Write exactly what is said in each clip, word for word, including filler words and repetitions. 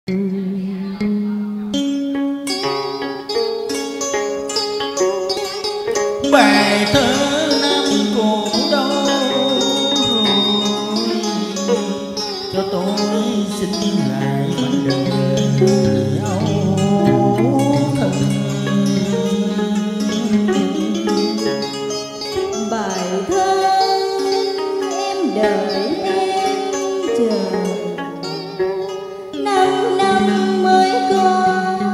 Bài thơ năm cũ đâu rồi, cho tôi xin lại mảnh đời âu thơ. Bài thơ em đợi em chờ năm năm mới có,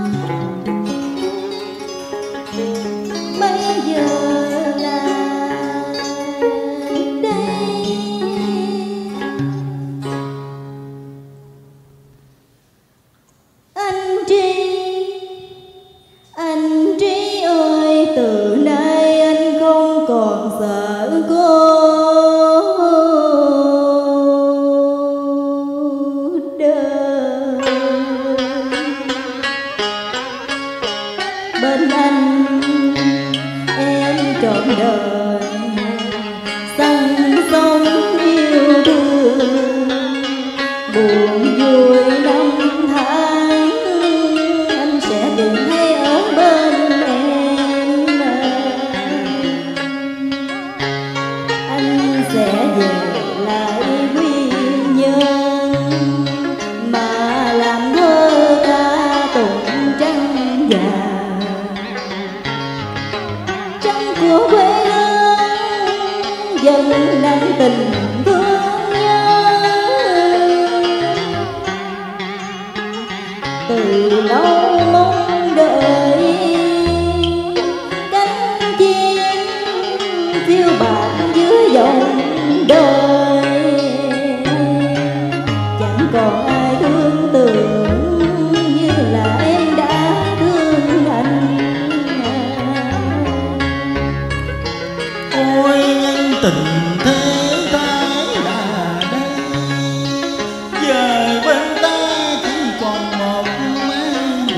bây giờ là đây. Anh Tri, anh Tri ơi, từ nay anh không còn sợ cô đơn. Bên anh em trọn đời săn sống yêu thương, buồn vui năm tháng anh sẽ tìm thấy ở bên em. Anh sẽ về lại nguyên nhân mà làm thơ ca tụng trăng vàng, trăng của quê hương dần nặng tình thương nhớ. Từ lâu mong đợi cánh chim phiêu bạt dưới dòng đời, chẳng còn ai thương tưởng như là em đã thương anh. Ôi nhân tình thế thái là đây, giờ bên ta chỉ còn một má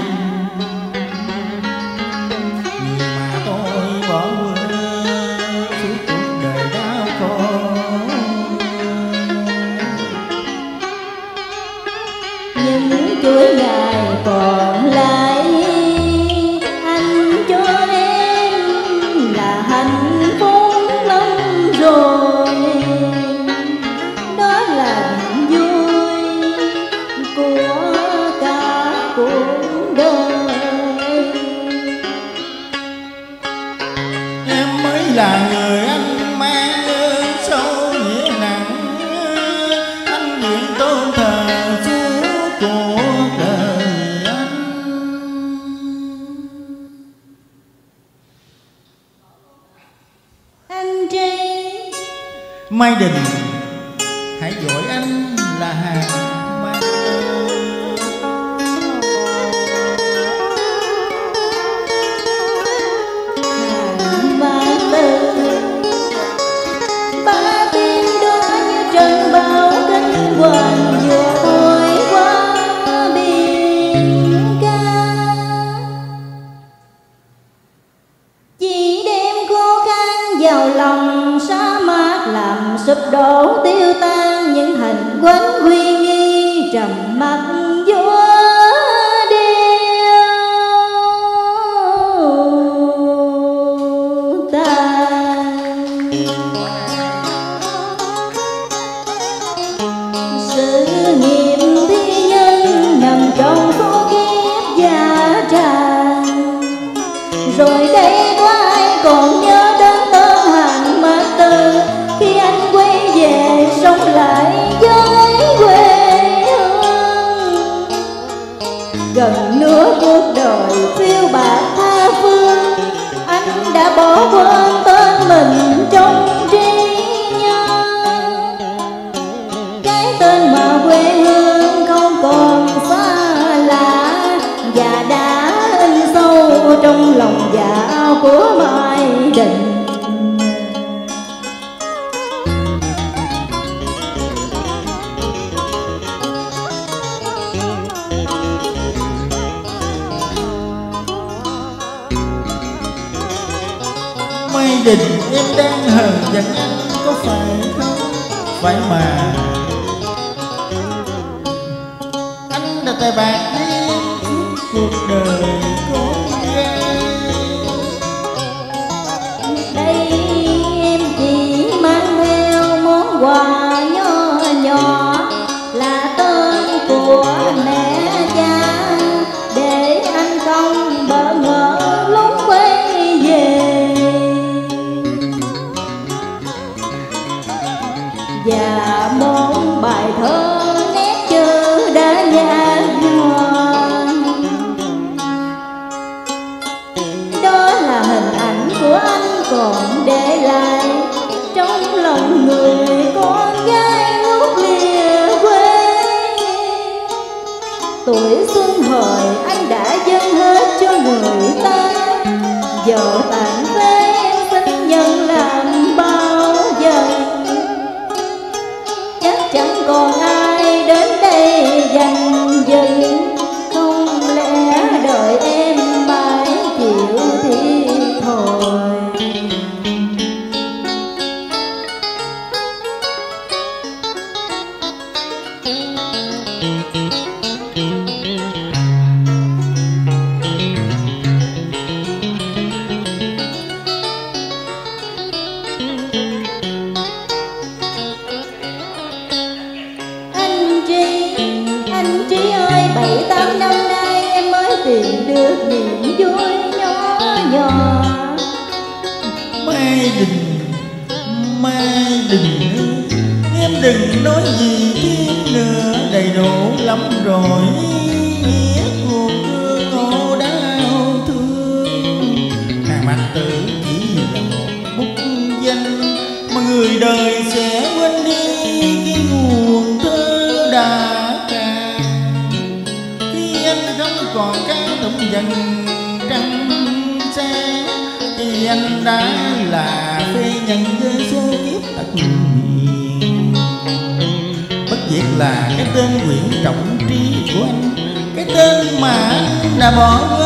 người mà tôi bỏ quên suốt cuộc đời đau khổ. Những chuỗi ngày còn lại anh cho em là hạnh phúc lắm rồi, đó là niềm vui của cả cuộc đời. Em mới là người anh mang ơn sâu nghĩa nặng, anh nguyện tôn thờ suốt cuộc đời anh. Anh Tri, Mai Đình hãy gọi anh là Hàng Mai. hàng ba tư ba tiếng đó như trận bão kinh hoàng vừa thổi qua biển ca, chỉ đem khô khan vào lòng sa mạc làm sụp đổ tiêu tan những hành quánh uy nghi trầm mặc vua điêu tan. Sự nghiệp thi nhân nằm trong số kiếp gia tràn, rồi đây có ai còn nhớ đến tên Hàng Mã Tư khi anh quay về sống lại với quê hương. Gần nửa cuộc đời phiêu bạt tha phương, anh đã bỏ quên tên mình trong trí nhớ. Cái tên mà quê hương không còn xa lạ và đã in sâu trong lòng dạ của Mai Đình. Mai Đình em đang hờn giận anh có phải không? Phải mà tài bạc riêng suốt cuộc đời con gái. Đây em chỉ mang theo món quà nhỏ nhỏ là tên của mẹ cha, để anh không bỡ ngỡ lúc quay về. Và một bài thơ nét chữ đã nhạt nhòa, đó là hình ảnh của anh còn để lại trong lòng người con gái lúc lìa quê. Tuổi xuân hời anh đã dâng hết cho người ta, giờ tàn phế em xin nhận làm bao giờ. Chắc chẳng còn ai đến đây dành dừng, không lẽ đợi em mãi chịu thiệt thòi. Anh Trí ơi, bảy tám năm nay em mới tìm được niềm vui nhỏ nhỏ. Mai Đình, Mai Đình, em đừng nói gì thêm nữa, đầy đủ lắm rồi nghĩa cuộc ngộ đau thương. Hàng Mạc Tử chỉ là một bút danh mà người đời sẽ quên đi cái nguồn thơ đã cạn. Khi anh không còn cái tấm dần trăng sáng, thì anh đã là phê nhân với số kiếp tật nguyền. Bất diệt là cái tên Nguyễn Trọng Trí của anh, cái tên mà anh đã bỏ